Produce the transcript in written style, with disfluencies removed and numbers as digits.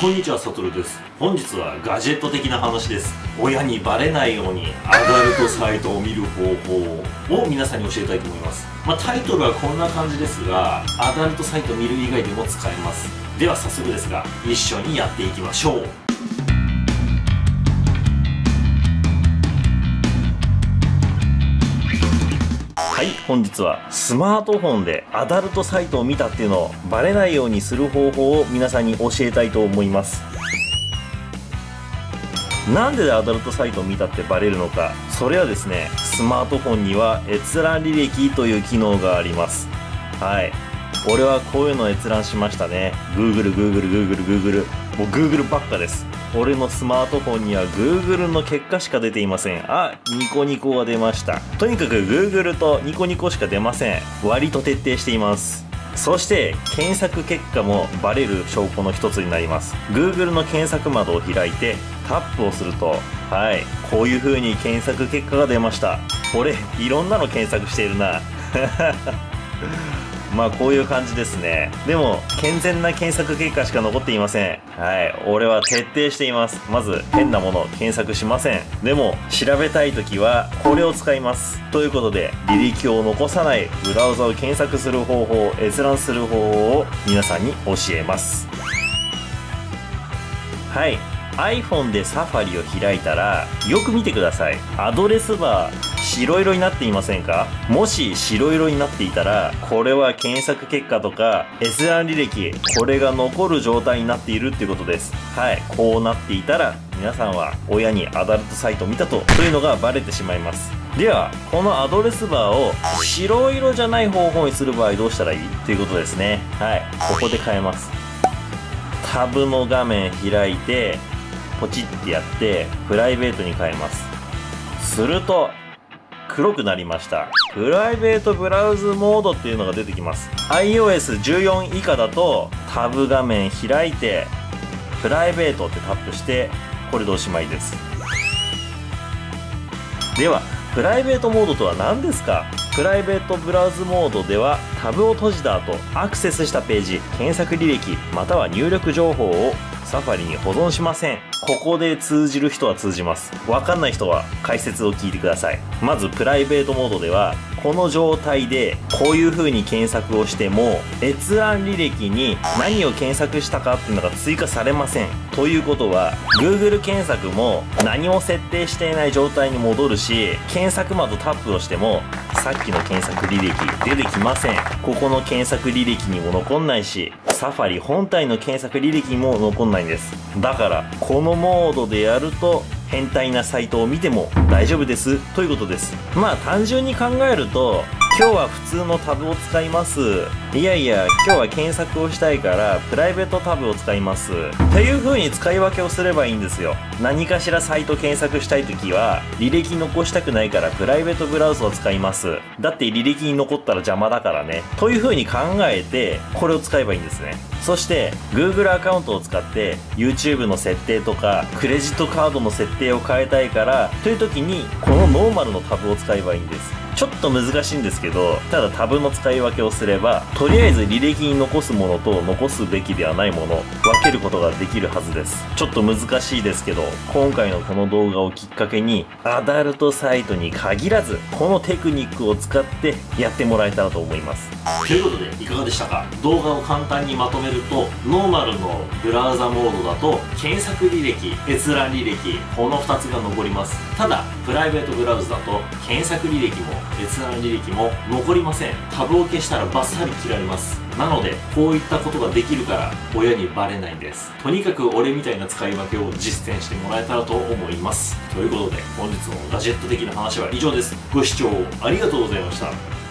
こんにちは、サトルです。本日はガジェット的な話です。親にバレないようにアダルトサイトを見る方法を皆さんに教えたいと思います。タイトルはこんな感じですが、アダルトサイトを見る以外でも使えます。では早速ですが、一緒にやっていきましょう。はい、本日はスマートフォンでアダルトサイトを見たっていうのをバレないようにする方法を皆さんに教えたいと思います。なんでアダルトサイトを見たってバレるのか。それはですね、スマートフォンには閲覧履歴という機能があります。はい、俺はこういうの閲覧しましたね。 Google もう Google ばっかです。俺のスマートフォンには Google の結果しか出ていません。あ、ニコニコが出ました。とにかく Google とニコニコしか出ません。割と徹底しています。そして検索結果もバレる証拠の一つになります。 Google の検索窓を開いてタップをすると、はい、こういう風に検索結果が出ました。俺いろんなの検索しているなこういう感じですね。でも健全な検索結果しか残っていません。はい、俺は徹底しています。まず変なもの検索しません。でも調べたい時はこれを使います。ということで、履歴を残さないブラウザを検索する方法、閲覧する方法を皆さんに教えます。はい、 iPhone でサファリを開いたらよく見てください。アドレスバー白色になっていませんか？もし白色になっていたら、これは検索結果とか閲覧履歴、これが残る状態になっているっていうことです。はい、こうなっていたら皆さんは親にアダルトサイトを見たというのがバレてしまいます。ではこのアドレスバーを白色じゃない方法にする場合どうしたらいいということですね。はい、ここで変えます。タブの画面開いてポチってやってプライベートに変えます。すると黒くなりました。プライベートブラウズモードっていうのが出てきます。 iOS14 以下だとタブ画面開いてプライベートってタップしてこれでおしまいです。ではプライベートモードとは何ですか？プライベートブラウズモードではタブを閉じた後アクセスしたページ、検索履歴または入力情報をサファリに保存しません。ここで通じる人は通じます。わかんない人は解説を聞いてください。まずプライベートモードではこの状態でこういう風に検索をしても閲覧履歴に何を検索したかっていうのが追加されません。ということは Google 検索も何も設定していない状態に戻るし、検索窓タップをしてもさっきの検索履歴出てきません。ここの検索履歴にも残んないし、サファリ本体の検索履歴にも残んないんです。だからこのモードでやると変態なサイトを見ても大丈夫ですということです。単純に考えると、今日は普通のタブを使います。いやいや、今日は検索をしたいからプライベートタブを使いますっていう風に使い分けをすればいいんですよ。何かしらサイト検索したい時は履歴残したくないからプライベートブラウザを使います。だって履歴に残ったら邪魔だからねという風に考えてこれを使えばいいんですね。そして Google アカウントを使って YouTube の設定とかクレジットカードの設定を変えたいからという時にこのノーマルのタブを使えばいいんです。ちょっと難しいんですけど、ただタブの使い分けをすればとりあえず履歴に残すものと残すべきではないもの分けることができるはずです。ちょっと難しいですけど、今回のこの動画をきっかけにアダルトサイトに限らずこのテクニックを使ってやってもらえたらと思います。ということでいかがでしたか？動画を簡単にまとめると、ノーマルのブラウザモードだと検索履歴、閲覧履歴、この2つが残ります。ただプライベートブラウズだと検索履歴も閲覧履歴も残りません。タブを消したらバッサリ切られます。なのでこういったことができるから親にバレないんです。とにかく俺みたいな使い分けを実践してもらえたらと思います。ということで本日のガジェット的な話は以上です。ご視聴ありがとうございました。